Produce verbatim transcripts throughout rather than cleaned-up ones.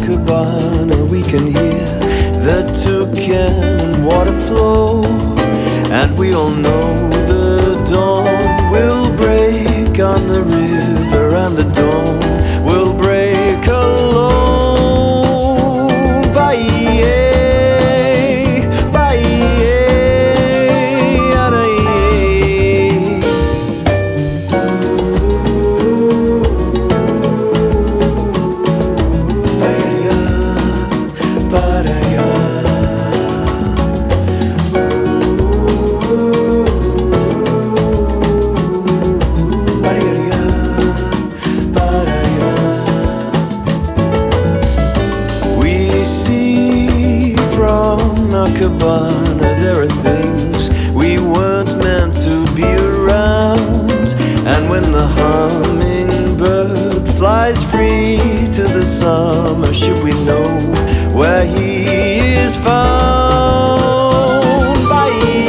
Cabana we can hear the toucan and water flow, and we all know the dawn will break on the river, and the dawn will break alone. Bye. Cabana, there are things we weren't meant to be around, and when the hummingbird flies free to the summer, should we know where he is found? Bye.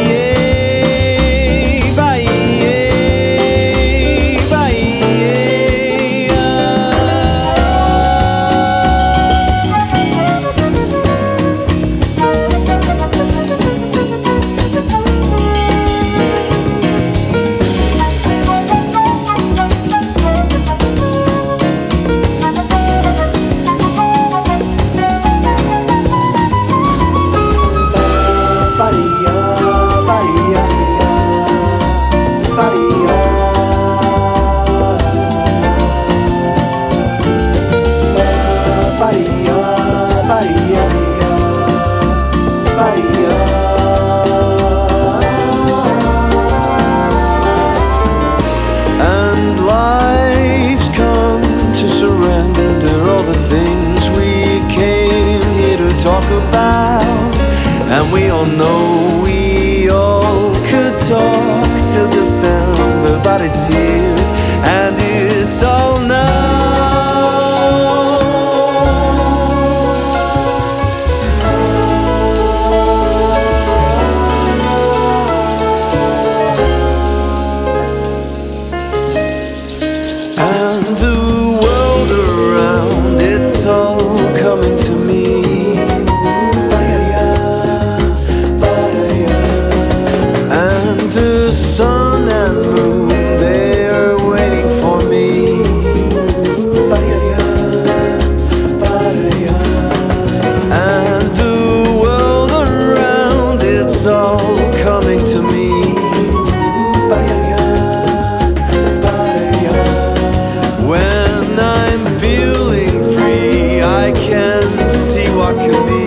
And life's come to surrender all the things we came here to talk about, and we all know we all could talk till December, but it's here and it's all now. And the world around, it's all coming to me. And the sun and moon, they're waiting for me. And the world around, it's all coming to me. When I'm feeling free, I can see what could be.